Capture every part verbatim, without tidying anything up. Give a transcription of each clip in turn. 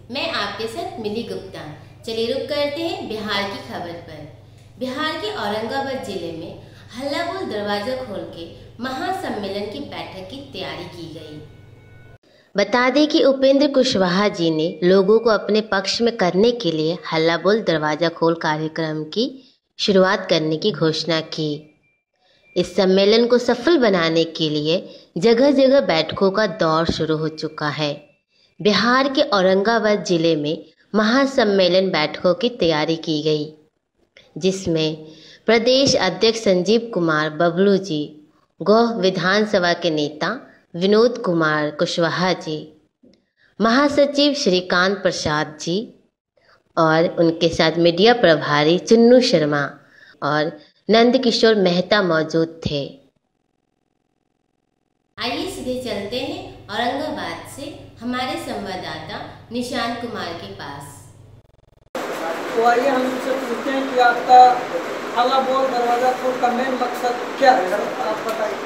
मैं आपके साथ मिली गुप्ता। चलिए रुक करते हैं बिहार की खबर पर। बिहार के औरंगाबाद जिले में हल्ला बोल दरवाजा खोल के महासम्मेलन की बैठक की तैयारी की गई। बता दें कि उपेंद्र कुशवाहा जी ने लोगों को अपने पक्ष में करने के लिए हल्ला बोल दरवाजा खोल कार्यक्रम की शुरुआत करने की घोषणा की। इस सम्मेलन को सफल बनाने के लिए जगह जगह बैठकों का दौर शुरू हो चुका है। बिहार के औरंगाबाद जिले में महासम्मेलन बैठकों की तैयारी की गई, जिसमें प्रदेश अध्यक्ष संजीव कुमार बबलू जी, गोह विधानसभा के नेता विनोद कुमार कुशवाहा जी, महासचिव श्रीकांत प्रसाद जी और उनके साथ मीडिया प्रभारी चुन्नू शर्मा और नंदकिशोर मेहता मौजूद थे। आइए सीधे चलते हैं औरंगाबाद से हमारे संवाददाता निशांत कुमार के पास। तो आइए हम उनसे पूछते हैं कि आपका हल्ला बोल दरवाजा खोल का मेन मकसद क्या है, आप बताइए।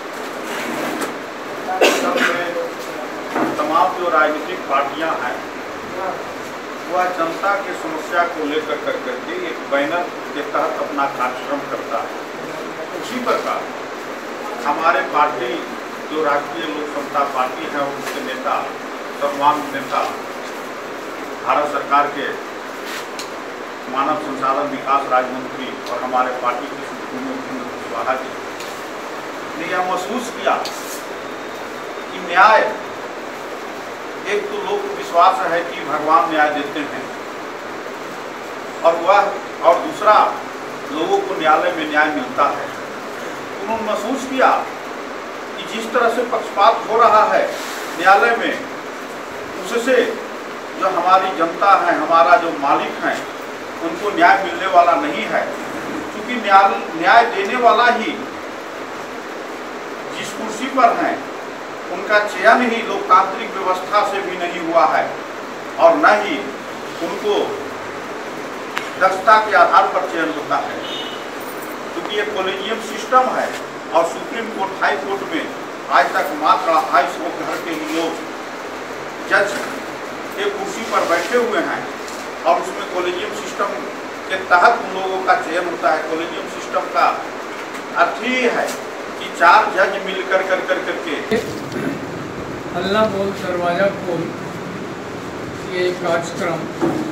तमाम जो राजनीतिक पार्टियां हैं वह जनता की समस्या को लेकर कर करके एक बैनर के तहत अपना कार्यक्रम करता है। उसी प्रकार हमारे पार्टी जो राष्ट्रीय लोक समता पार्टी है उनके नेता सर्वमान्य नेता भारत सरकार के मानव संसाधन विकास राज्य मंत्री और हमारे पार्टी के सुप्रीमो उपेंद्र कुशवाहा जी ने यह महसूस किया कि न्याय, एक तो लोग को विश्वास है कि भगवान न्याय देते हैं और वह और दूसरा लोगों को न्यायालय में न्याय मिलता है। उन्होंने महसूस किया कि जिस तरह से पक्षपात हो रहा है न्यायालय में, उससे जो हमारी जनता है, हमारा जो मालिक हैं, उनको न्याय मिलने वाला नहीं है। क्योंकि न्याय न्याय देने वाला ही जिस कुर्सी पर हैं उनका चयन ही लोकतांत्रिक व्यवस्था से भी नहीं हुआ है और न ही उनको दक्षता के आधार पर चयन होता है। क्योंकि ये कॉलेजियम सिस्टम है और सुप्रीम कोर्ट, हाई कोर्ट में आज तक मात्र अट्ठाईस सौ घर के लोग जज के कुर्सी पर बैठे हुए हैं और उसमें कॉलेजियम सिस्टम के तहत उन लोगों का चयन होता है। कॉलेजियम सिस्टम का अर्थ ही है कि चार जज मिलकर कर कर करके हल्ला बोल दरवाजा खोल ये कार्यक्रम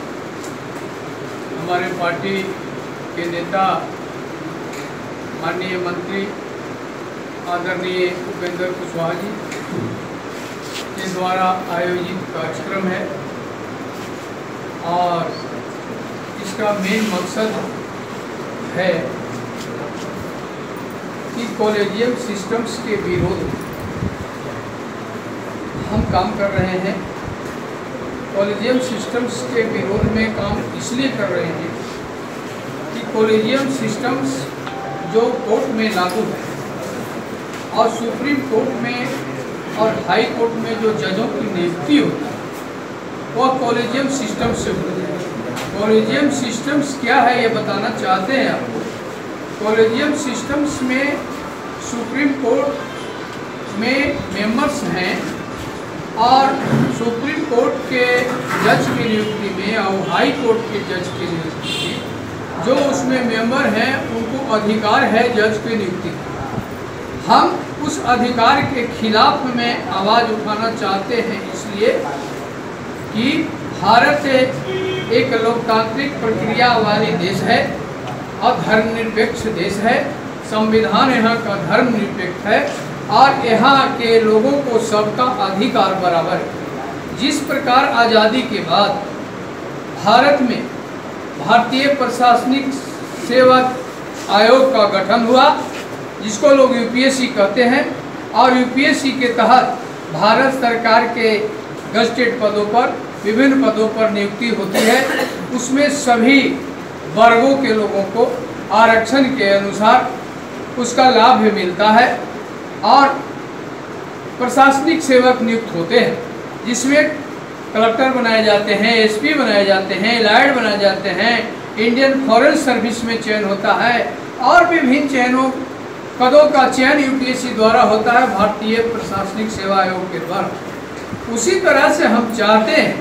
हमारे पार्टी के नेता माननीय मंत्री आदरणीय उपेंद्र कुशवाहा जी के द्वारा आयोजित कार्यक्रम है और इसका मेन मकसद है कि कॉलेजियम सिस्टम्स के विरोध में हम काम कर रहे हैं। कॉलेजियम सिस्टम्स के विरोध में काम इसलिए कर रहे हैं कि कॉलेजियम सिस्टम्स जो कोर्ट में लागू है और सुप्रीम कोर्ट में और हाई कोर्ट में जो जजों की नियुक्ति होती है वह कॉलेजियम सिस्टम से होती है। कॉलेजियम सिस्टम्स क्या है ये बताना चाहते हैं आपको। कॉलेजियम सिस्टम्स में सुप्रीम कोर्ट में मेंबर्स हैं और सुप्रीम कोर्ट के जज की नियुक्ति में और हाई कोर्ट के जज की नियुक्ति में जो उसमें मेंबर हैं उनको अधिकार है जज की नियुक्ति का। हम उस अधिकार के खिलाफ में आवाज़ उठाना चाहते हैं इसलिए कि भारत एक लोकतांत्रिक प्रक्रिया वाली देश है और धर्मनिरपेक्ष देश है। संविधान यहाँ का धर्मनिरपेक्ष है और यहाँ के लोगों को सबका अधिकार बराबर है। जिस प्रकार आज़ादी के बाद भारत में भारतीय प्रशासनिक सेवा आयोग का गठन हुआ, जिसको लोग यूपीएससी कहते हैं, और यूपीएससी के तहत भारत सरकार के गजटेड पदों पर विभिन्न पदों पर नियुक्ति होती है। उसमें सभी वर्गों के लोगों को आरक्षण के अनुसार उसका लाभ भी मिलता है और प्रशासनिक सेवक नियुक्त होते हैं, जिसमें कलेक्टर बनाए जाते हैं, एसपी बनाए जाते हैं, एलाइड बनाए जाते हैं, इंडियन फॉरेन सर्विस में चयन होता है और विभिन्न चयनों पदों का चयन यूपीएससी द्वारा होता है, भारतीय प्रशासनिक सेवा आयोग के द्वारा। उसी तरह से हम चाहते हैं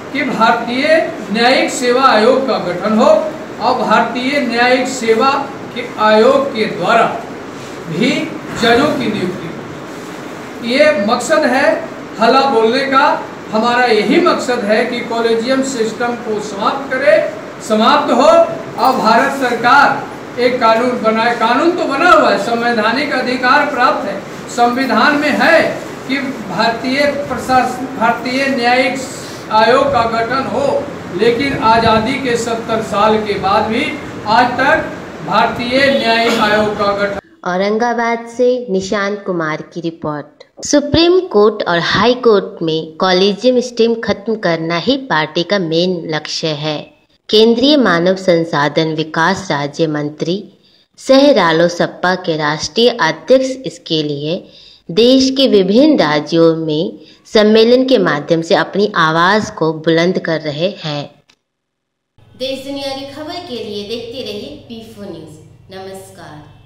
कि भारतीय न्यायिक सेवा आयोग का गठन हो और भारतीय न्यायिक सेवा के आयोग के द्वारा भी जजों की नियुक्ति। ये मकसद है हल्ला बोलने का। हमारा यही मकसद है कि कॉलेजियम सिस्टम को समाप्त करे, समाप्त हो और भारत सरकार एक कानून बनाए। कानून तो बना हुआ है, संवैधानिक अधिकार प्राप्त है, संविधान में है कि भारतीय प्रशासन भारतीय न्यायिक आयोग का गठन हो, लेकिन आज़ादी के सत्तर साल के बाद भी आज तक भारतीय न्यायिक आयोग का गठन। औरंगाबाद से निशांत कुमार की रिपोर्ट। सुप्रीम कोर्ट और हाई कोर्ट में कॉलेजियम सिस्टम खत्म करना ही पार्टी का मेन लक्ष्य है। केंद्रीय मानव संसाधन विकास राज्य मंत्री सह रालोसपा के राष्ट्रीय अध्यक्ष इसके लिए देश के विभिन्न राज्यों में सम्मेलन के माध्यम से अपनी आवाज को बुलंद कर रहे हैं। देश दुनिया की खबर के लिए देखते रहिए पी फोर न्यूज़। नमस्कार।